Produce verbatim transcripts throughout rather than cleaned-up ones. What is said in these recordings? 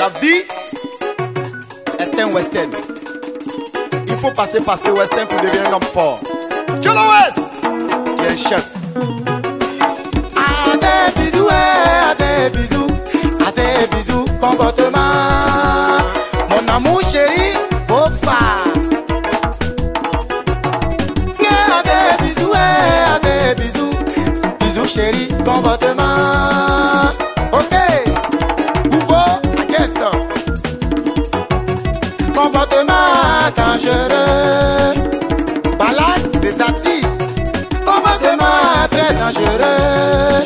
La vie est un western. Il faut passer par ce western pour devenir un homme fort. Jello West, tu es un chef. À des bisous, à des bisous, à des bisous, comportement. Mon amour chéri, beau phare. À des bisous, à des bisous, bisous chéri, comportement. Ok, Boufo, guess. Comportement dangereux. Balade des attis. Comportement très dangereux.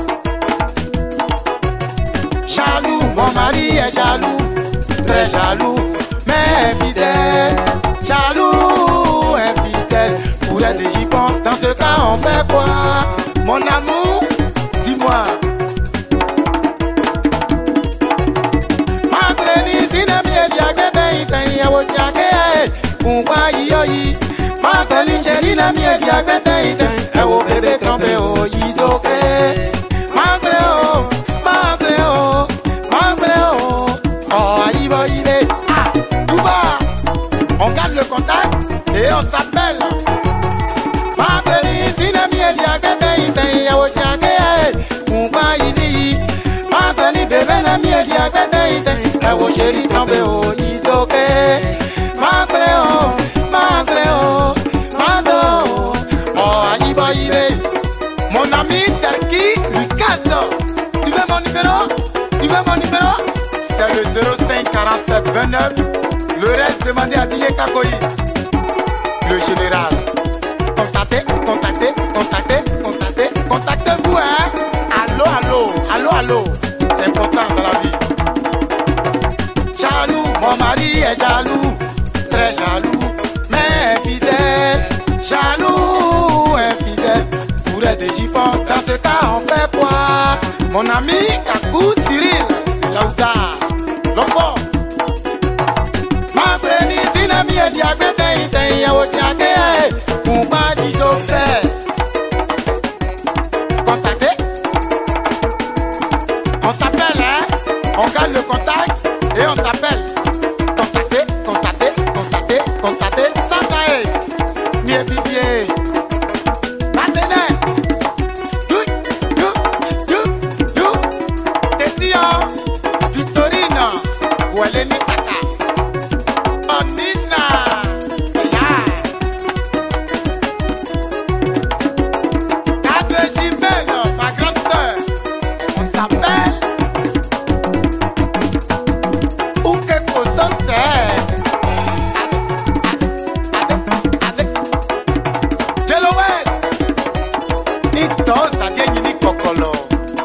Jaloux, mon mari est jaloux, très jaloux, mais fidèle. Jaloux, infidèle, pour être gipon, dans ce cas on fait quoi? Mon amour, dis-moi. Ma clénie, si n'a bien dit à quelqu'un, il t'a ma clénie, chérie, n'a bien dit à quelqu'un, il t'a bébé trompé, oh, il doque. Ma cléo, ma cléo, ma cléo, oh, il va, il est. Ah, tout va. On garde le contact et on s'appelle. Ma clénie, si n'a bien dit à quelqu'un, il t'a ma clénie, bébé, n'a bien dit à quelqu'un, il t'a oh, chérie, trompé, oh, il doque. Ma cléo, ma cléo, ma do, oh, il va, il est. Mon ami Serki Picasso, tu veux mon numéro? Tu veux mon numéro? C'est le zéro cinq quarante-sept vingt-neuf. Le reste demandé à Dié Kakoyi, le général. Contactez, contactez, contactez, contactez, contactez-vous, hein? Allô, allô, allô, allô. C'est important dans la vie. Jaloux, mon mari est jaloux, très jaloux, mais fidèle. Jaloux, infidèle. Des jipons, dans ce cas on fait quoi? Mon ami Kakou Cyril, Laouda, l'enfant. Ma clénie, si n'a bien dit à quelqu'un, il t'a dit à quelqu'un, pour pas dire d'au fait. Contactez. On s'appelle, hein? On garde le contact et on s'appelle. Contactez, contactez, contactez, contactez, sans arrêt. Mieux pitié. Waleni Saka, Onina, Cadre Jimène, ma grande soeur, on s'appelle Oukeko Sosé. Jello West, Ito Sadie Nini Kokolo.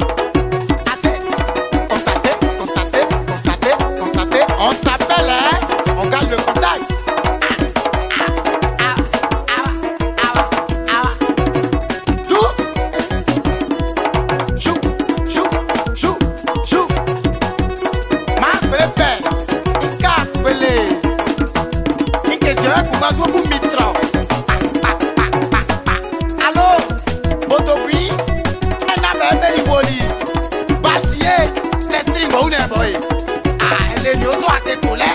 On s'appelle, hein? On garde le contact. Chou, chou, chou, chou, chou. Ma bébé, il a appelé. Il question pour ma joie pour mitron. Allô, Botobi, un abébé du boli. Bachier, les strings, où n'est boy? Les nous sont à tes coulées.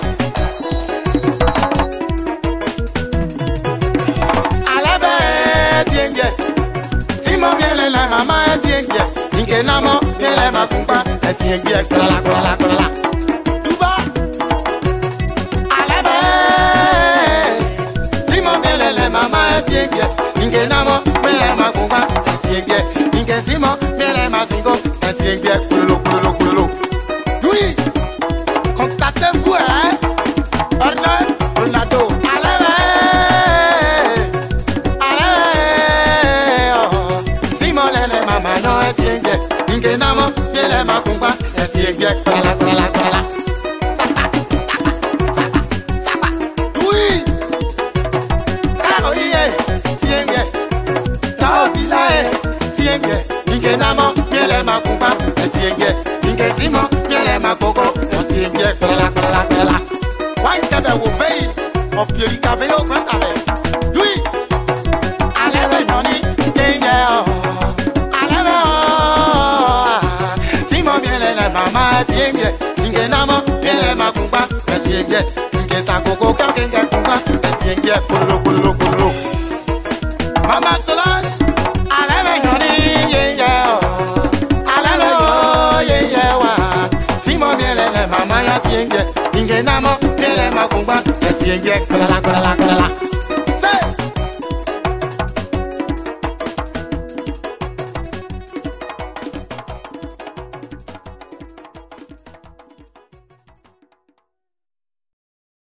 Allez, ben, si bien. Si mon bien les maman est si bien. Ninke namo, bien les ma kumpa, est si bien. Kola, kola, kola. Tout bas. Allez, ben. Si mon bien les maman est si bien. Ninke namo, bien les ma kumpa, est si bien. Ninke simo, bien les ma singo, est si bien. Kulolo, kulolo, kulolo. Oui. Contactez-vous, hein? Ornel, Ronaldo. Allez, allez, oh. Simon, les maman, non, est si bien. Ningue, namo, bien les macumba, est si bien. Kola, kola, kola. Sapa, sapa, sapa, sapa. Oui. Karagoye, si bien. Taobila, si bien. Ningue, namo, bien les macumba, est si bien. Ningue, Simon, bien les macoko. Si bien, kola, kola, kola. Why kebe wo pay? O pieri kabe yo kwa kabe. Oui. Alebe noni, kenge oh. Alebe oh. Si mo bien le mama sienge inge namo miele makumba sienge inge takoko kakenge kumba sienge kululu kululu kululu Mama Solange aleme yoni ye ye o aleme yo ye ye wa timo miele le mama ya sienge inge namo miele makumba sienge kulala kulala kulala